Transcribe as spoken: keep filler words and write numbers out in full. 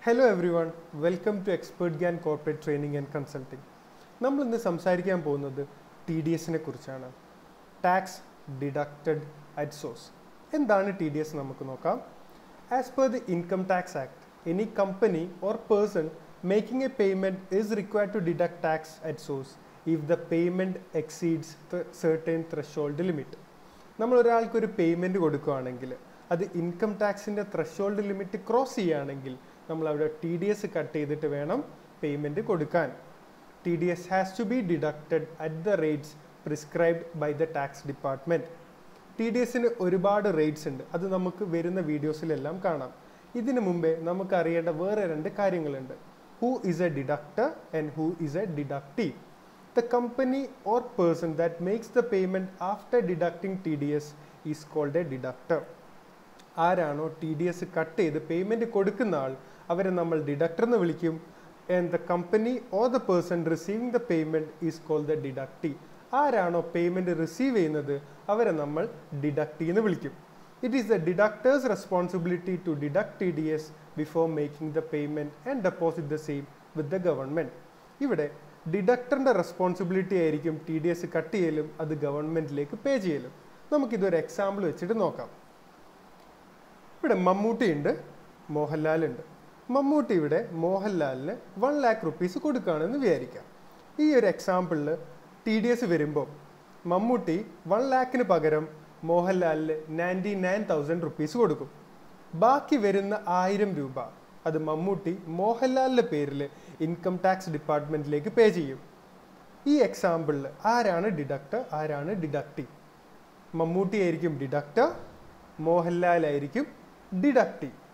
Hello everyone, welcome to Expert Gan Corporate Training and Consulting. We will discuss T D S Tax Deducted at Source. What is T D S? As per the Income Tax Act, any company or person making a payment is required to deduct tax at source if the payment exceeds the certain threshold limit. We will do a payment that the income tax in the threshold limit cross cheyanengil നമ്മൾ അവിടെ T D S cut ചെയ്തിട്ട് വേണം payment കൊടുക്കാൻ. T D S has to be deducted at the rates prescribed by the tax department. T D S ന് ഒരുപാട് rates ഉണ്ട്. അത് നമുക്ക് വരുന്ന വീഡിയോസിലെല്ലാം കാണാം. ഇതിനു മുമ്പേ നമുക്ക് അറിയേണ്ട വേറെ രണ്ട് കാര്യങ്ങളുണ്ട്. Who is a deductor and who is a deductee? The company or person that makes the payment after deducting T D S is called a deductor. ആരാണോ T D S കട്ട് ചെയ്ത് പേയ്മെൻറ്റ് കൊടുക്കുന്ന ആൾ അവരെ നമ്മൾ deductor എന്ന് വിളിക്കും. And the company or the person receiving the payment is called the deductee. ആരാണോ payment receive ചെയ്യുന്നത് അവരെ നമ്മൾ ഡിഡക്റ്റി എന്ന് വിളിക്കും. It is the deductor's responsibility to deduct T D S before making the payment and deposit the same with the government. ഇവിടെ ഡിഡക്ടറിൻ്റെ responsibility ആയിരിക്കും T D S cut ചെയ്യലും അത് ഗവൺമെൻറ്റിലേക്ക് പേ ചെയ്യലും. നമുക്കിതൊരു എക്സാമ്പിൾ വെച്ചിട്ട് നോക്കാം. ഇവിടെ മമ്മൂട്ടി ഉണ്ട്, മോഹൻലാൽ ഉണ്ട്. മമ്മൂട്ടി ഇവിടെ മോഹൻലാലിന് വൺ ലാക്ക് റുപ്പീസ് കൊടുക്കുകയാണെന്ന് വിചാരിക്കാം. ഈ ഒരു എക്സാമ്പിളിൽ ടി ഡി എസ് വരുമ്പോൾ മമ്മൂട്ടി വൺ ലാക്കിന് പകരം മോഹൻലാലിന് നയൻറ്റി നയൻ തൗസൻഡ് റുപ്പീസ് കൊടുക്കും. ബാക്കി വരുന്ന ആയിരം രൂപ അത് മമ്മൂട്ടി മോഹൻലാലിൻ്റെ പേരിൽ ഇൻകം ടാക്സ് ഡിപ്പാർട്ട്മെൻറ്റിലേക്ക് പേ ചെയ്യും. ഈ എക്സാമ്പിളിൽ ആരാണ് ഡിഡക്ടർ, ആരാണ് ഡിഡക്റ്റി? മമ്മൂട്ടി ആയിരിക്കും ഡിഡക്ടർ, മോഹൻലാൽ ആയിരിക്കും ഡിഡക്റ്റി.